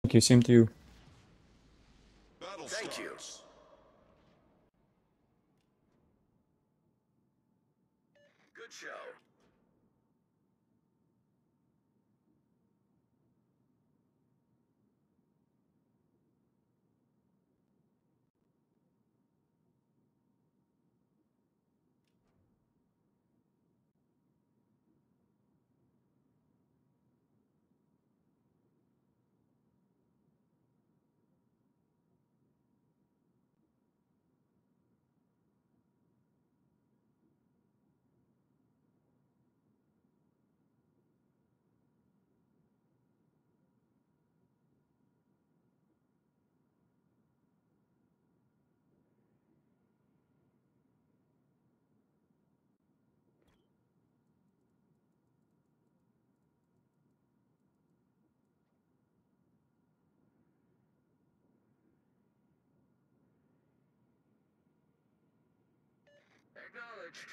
Thank you, same to you. Thank you. Good show. Acknowledged.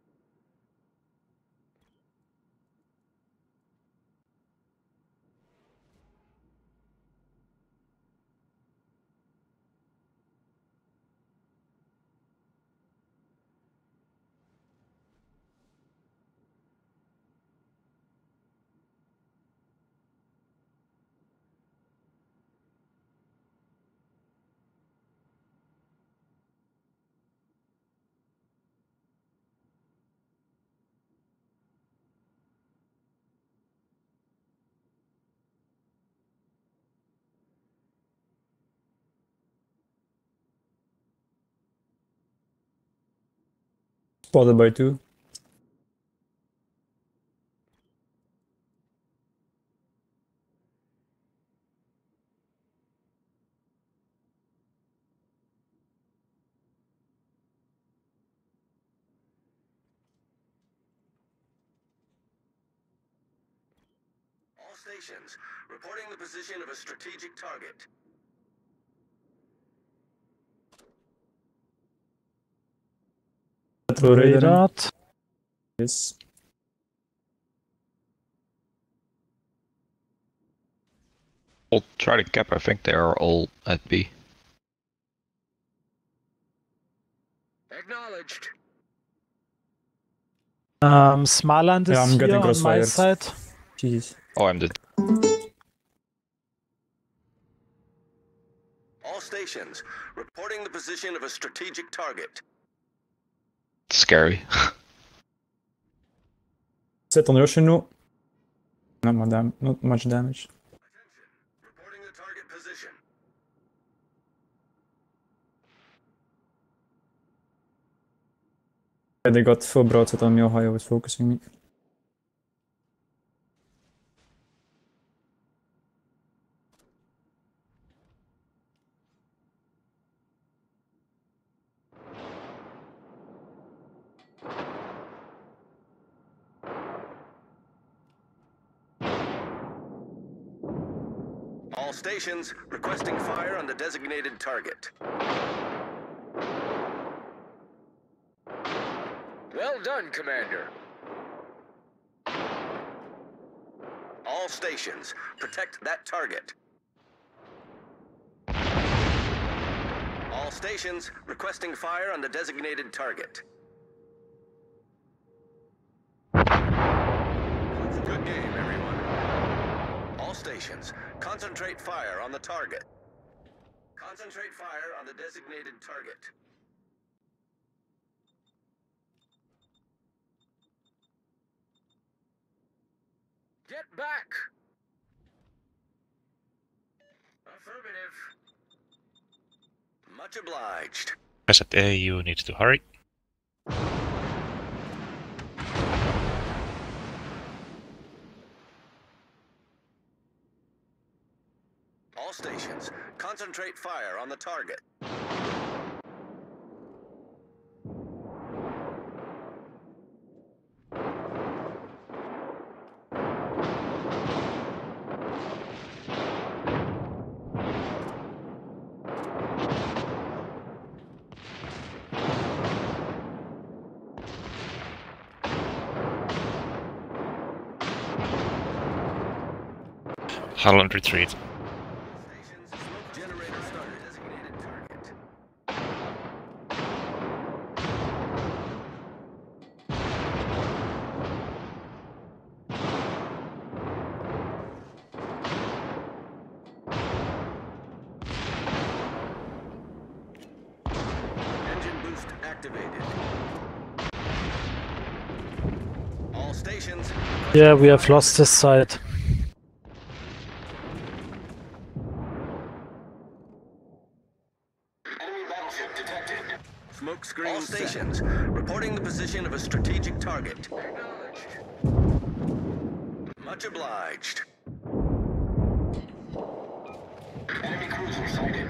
Spotted by 2. All stations, reporting the position of a strategic target. Radar. Yes. I'll try to cap. I think they are all at B. Acknowledged. Smarland is I'm getting here on my crossfired. side. Jeez. Oh, I'm dead. All stations, reporting the position of a strategic target. Scary. Set on Yoshino. Not much damage. Attention, reporting the target position. Yeah, they got full broadside on me, Ohio was focusing me. All stations, requesting fire on the designated target. Well done, Commander. All stations, protect that target. All stations, requesting fire on the designated target. Good game, everyone. All stations, concentrate fire on the target. Concentrate fire on the designated target. Get back! Affirmative. Much obliged. Guys at A, you need to hurry. All stations, concentrate fire on the target. Holland retreat. deactivated. All stations. Yeah, we have lost this side. Enemy battleship detected. Smoke screen. All stations reporting the position of a strategic target. Acknowledged. Much obliged. Enemy cruiser sighted.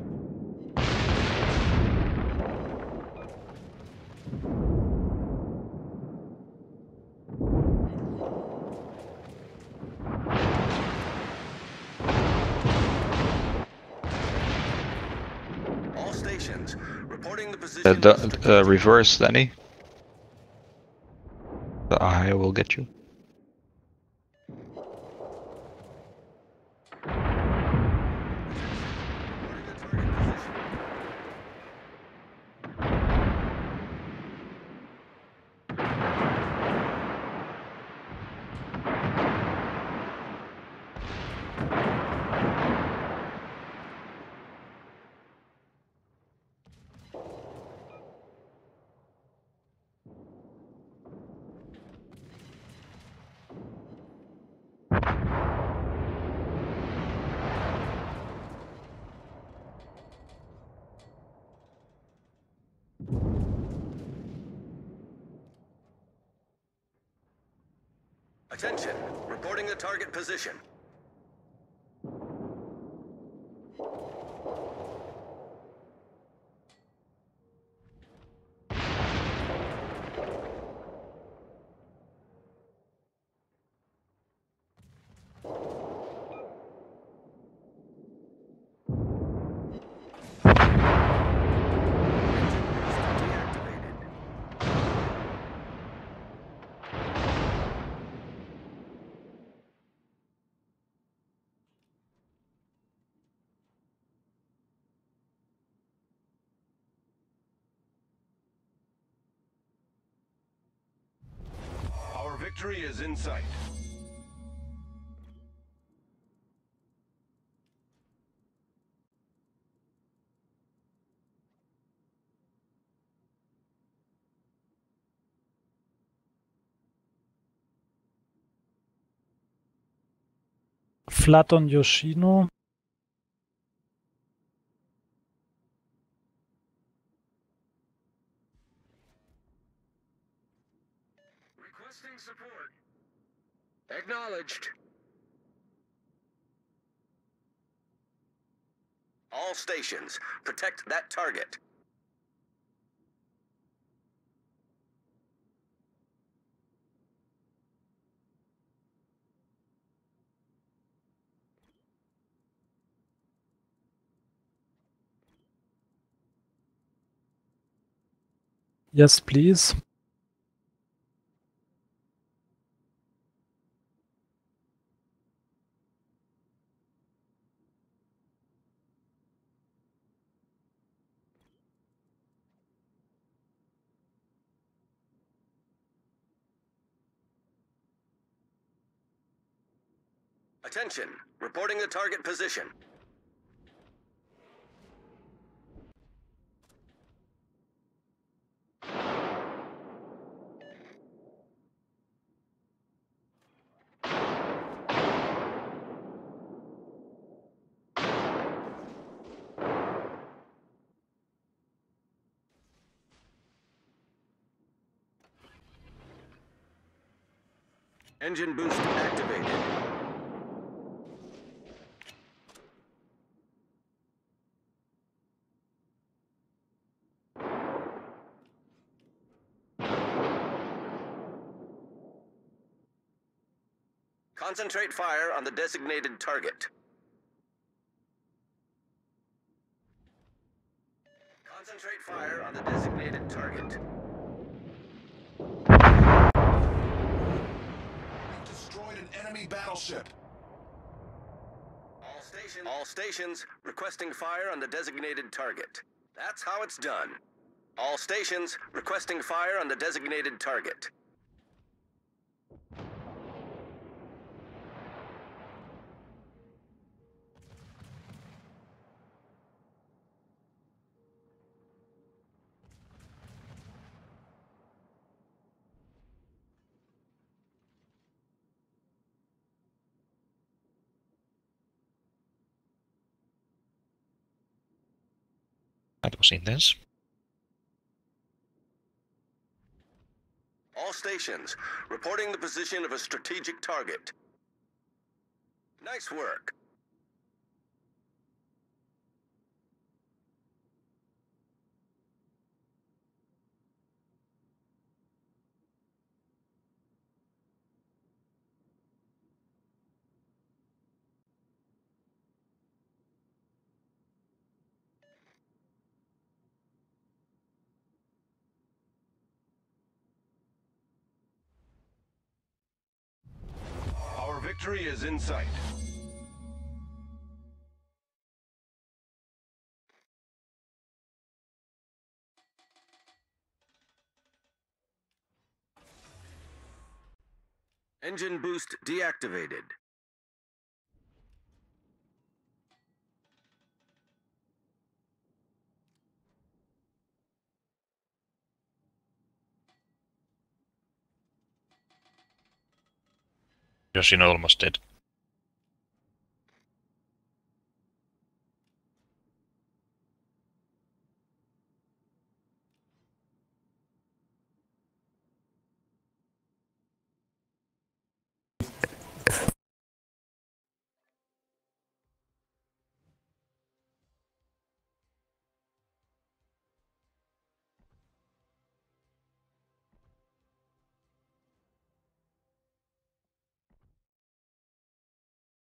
All stations reporting the position of a strategic Reverse, Danny. The eye will get you. Attention, reporting the target position. Our victory is in sight. Flat on Yoshino. Requesting support. Acknowledged. All stations, protect that target. Yes, please. Attention, reporting the target position. Engine boost activated. Concentrate fire on the designated target. Concentrate fire on the designated target. Destroyed an enemy battleship. All stations requesting fire on the designated target. That's how it's done. All stations requesting fire on the designated target. That was intense. All stations, reporting the position of a strategic target. Nice work. Our victory is in sight. Engine boost deactivated. Yoshino almost dead.